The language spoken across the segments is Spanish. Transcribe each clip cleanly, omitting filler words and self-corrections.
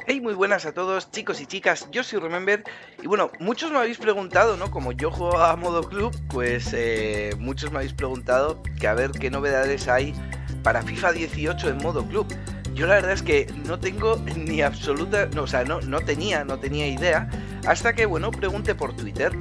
Hey, muy buenas a todos, chicos y chicas, yo soy Remember y bueno, muchos me habéis preguntado, ¿no? Como yo juego a modo club, pues muchos me habéis preguntado que a ver qué novedades hay para FIFA 18 en modo club. Yo la verdad es que no tengo ni absoluta, no, o sea, no tenía idea, hasta que, bueno, pregunté por Twitter,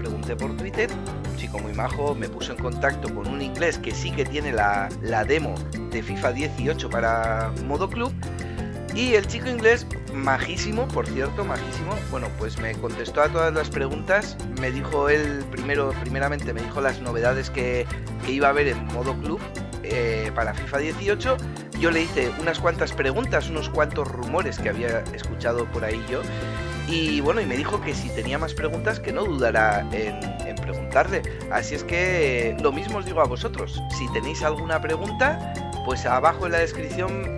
un chico muy majo me puso en contacto con un inglés que sí que tiene la demo de FIFA 18 para modo club. Y el chico inglés, majísimo, por cierto, majísimo, bueno, pues me contestó a todas las preguntas, me dijo él primeramente me dijo las novedades que iba a haber en modo club para FIFA 18, yo le hice unas cuantas preguntas, unos cuantos rumores que había escuchado por ahí yo, y bueno, y me dijo que si tenía más preguntas que no dudara en preguntarle, así es que lo mismo os digo a vosotros, si tenéis alguna pregunta, pues abajo en la descripción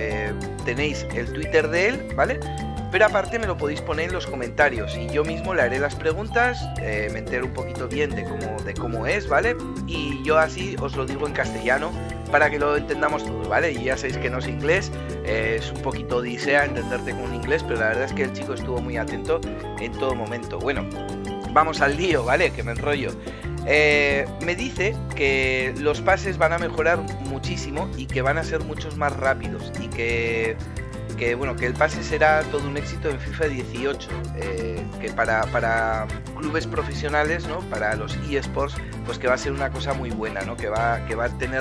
tenéis el Twitter de él, ¿vale? Pero aparte me lo podéis poner en los comentarios y yo mismo le haré las preguntas, me entero un poquito bien de cómo es, ¿vale? Y yo así os lo digo en castellano para que lo entendamos todos, ¿vale? Y ya sabéis que no es inglés, es un poquito odisea entenderte con un inglés, pero la verdad es que el chico estuvo muy atento en todo momento. Bueno, vamos al lío, ¿vale? Que me enrollo. Me dice que los pases van a mejorar muchísimo y que van a ser muchos más rápidos y que bueno, que el pase será todo un éxito en FIFA 18, que para clubes profesionales, ¿no? Para los eSports, pues que va a ser una cosa muy buena, ¿no? Que va a tener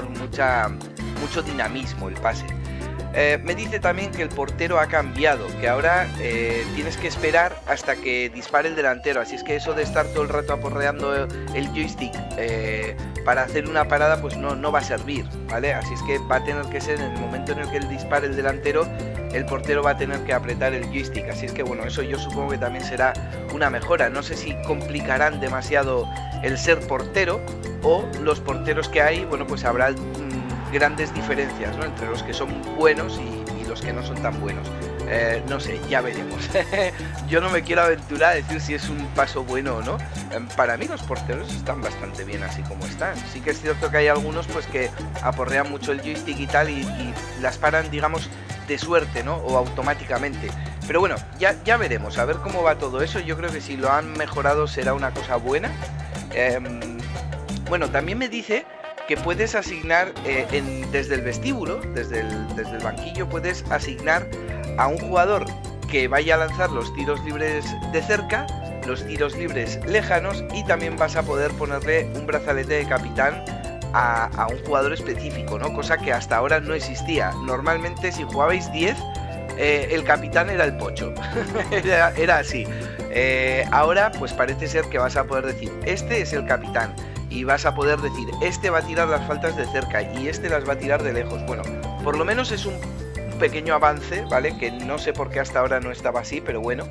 mucho dinamismo el pase. Me dice también que el portero ha cambiado, que ahora tienes que esperar hasta que dispare el delantero, así es que eso de estar todo el rato aporreando el joystick para hacer una parada pues no va a servir, ¿vale? Así es que va a tener que ser en el momento en el que él dispare el delantero, el portero va a tener que apretar el joystick, así es que bueno, eso yo supongo que también será una mejora, no sé si complicarán demasiado el ser portero o los porteros que hay, bueno, pues habrá grandes diferencias, ¿no? Entre los que son buenos y los que no son tan buenos. No sé, ya veremos. Yo no me quiero aventurar a decir si es un paso bueno o no. Para mí los porteros están bastante bien así como están. Sí que es cierto que hay algunos pues que aporrean mucho el joystick y tal y las paran, digamos, de suerte, ¿no? O automáticamente. Pero bueno, ya veremos, a ver cómo va todo eso. Yo creo que si lo han mejorado será una cosa buena. Bueno, también me dice que puedes asignar desde el vestíbulo, desde el banquillo, puedes asignar a un jugador que vaya a lanzar los tiros libres de cerca, los tiros libres lejanos y también vas a poder ponerle un brazalete de capitán a un jugador específico, ¿no? Cosa que hasta ahora no existía. Normalmente si jugabais 10, el capitán era el pocho, era así. Ahora pues parece ser que vas a poder decir, este es el capitán. Y vas a poder decir, este va a tirar las faltas de cerca y este las va a tirar de lejos. Bueno, por lo menos es un pequeño avance, ¿vale? Que no sé por qué hasta ahora no estaba así, pero bueno.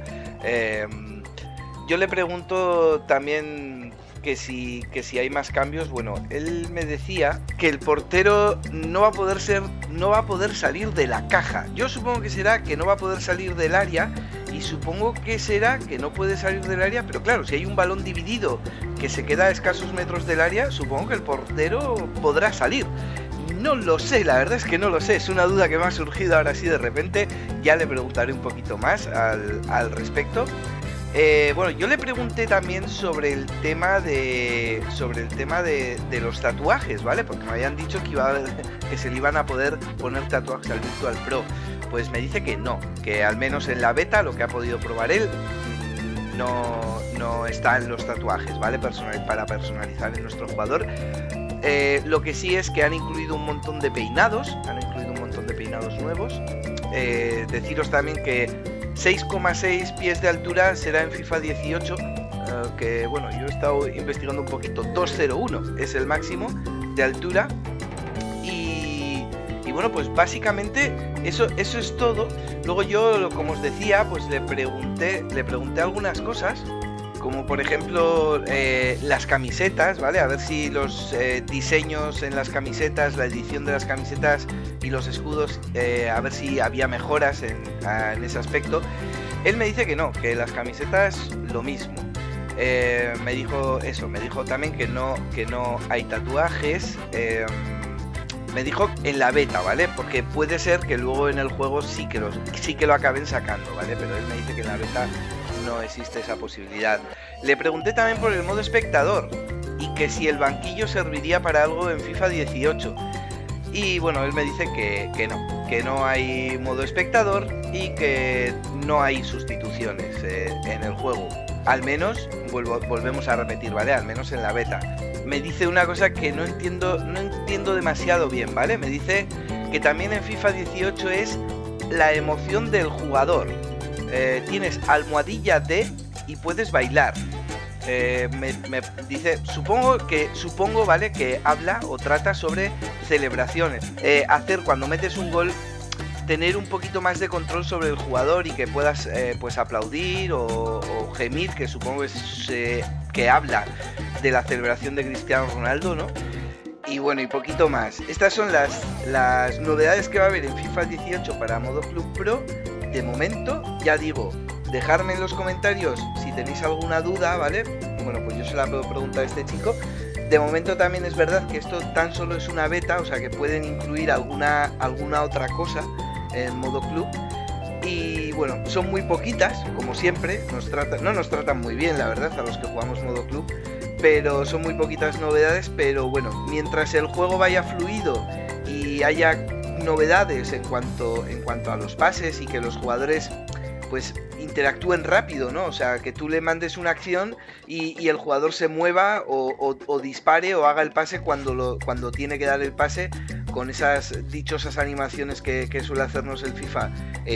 Yo le pregunto también que si hay más cambios. Bueno, él me decía que el portero no va a poder salir de la caja. Yo supongo que será que no va a poder salir del área. Y supongo que será que no puede salir del área, pero claro, si hay un balón dividido que se queda a escasos metros del área, supongo que el portero podrá salir. No lo sé, la verdad es que no lo sé, es una duda que me ha surgido ahora sí de repente, ya le preguntaré un poquito más al respecto. Bueno, yo le pregunté también sobre el tema de los tatuajes, ¿vale? Porque me habían dicho que se le iban a poder poner tatuajes al Virtual Pro. Pues me dice que no, que al menos en la beta, lo que ha podido probar él, no están los tatuajes, ¿vale? Para personalizar en nuestro jugador. Lo que sí es que han incluido un montón de peinados, nuevos. Deciros también que 6,6 pies de altura será en FIFA 18, que bueno, yo he estado investigando un poquito, 2,01 es el máximo de altura. Y bueno, pues básicamente eso es todo. Luego yo, como os decía, pues le pregunté algunas cosas, como por ejemplo las camisetas, ¿vale? A ver si los diseños en las camisetas, la edición de las camisetas y los escudos, a ver si había mejoras en ese aspecto. Él me dice que no, que las camisetas lo mismo. Me dijo también que no hay tatuajes. me dijo en la beta, ¿vale? Porque puede ser que luego en el juego sí que lo acaben sacando, ¿vale? Pero él me dice que en la beta no existe esa posibilidad. Le pregunté también por el modo espectador y que si el banquillo serviría para algo en FIFA 18. Y bueno, él me dice que no hay modo espectador y que no hay sustituciones en el juego. Al menos, volvemos a repetir, ¿vale? Al menos en la beta. Me dice una cosa que no entiendo demasiado bien, ¿vale? Me dice que también en FIFA 18 es la emoción del jugador. Tienes almohadilla D y puedes bailar. Me dice, supongo, ¿vale? Que habla o trata sobre celebraciones. Hacer cuando metes un gol, tener un poquito más de control sobre el jugador y que puedas pues aplaudir o gemir, que supongo que habla de la celebración de Cristiano Ronaldo, ¿no? Y bueno, y poquito más. Estas son las novedades que va a haber en FIFA 18 para modo Club Pro. De momento, ya digo, dejadme en los comentarios si tenéis alguna duda, ¿vale? Bueno, pues yo se la puedo preguntar a este chico. De momento también es verdad que esto tan solo es una beta, o sea que pueden incluir alguna otra cosa en modo club. Y bueno, son muy poquitas, como siempre, no nos tratan muy bien, la verdad, a los que jugamos modo club, pero son muy poquitas novedades. Pero bueno, mientras el juego vaya fluido y haya novedades en cuanto a los pases y que los jugadores pues interactúen rápido, ¿no? O sea, que tú le mandes una acción y el jugador se mueva o dispare o haga el pase cuando tiene que dar el pase, con esas dichosas animaciones que suele hacernos el FIFA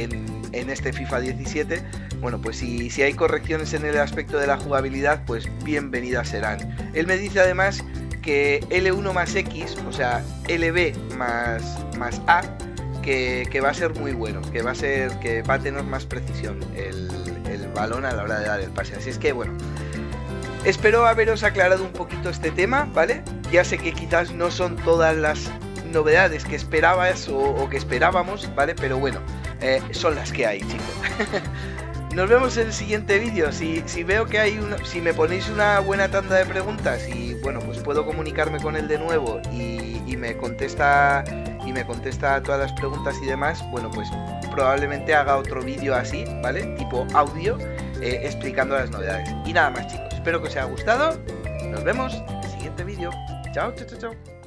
en este FIFA 17. Bueno, pues si hay correcciones en el aspecto de la jugabilidad, pues bienvenidas serán. Él me dice además que L1 más X, o sea, LB más A, que va a ser muy bueno, que va a tener más precisión el balón a la hora de dar el pase. Así es que bueno, espero haberos aclarado un poquito este tema, ¿vale? Ya sé que quizás no son todas las novedades que esperabas o que esperábamos, ¿vale? Pero bueno, son las que hay, chicos. Nos vemos en el siguiente vídeo. Si veo que si me ponéis una buena tanda de preguntas y bueno, pues puedo comunicarme con él de nuevo y me contesta a todas las preguntas y demás, bueno, pues probablemente haga otro vídeo así, ¿vale? Tipo audio, explicando las novedades. Y nada más, chicos, espero que os haya gustado. Nos vemos en el siguiente vídeo. Chao, chao, chao, chao.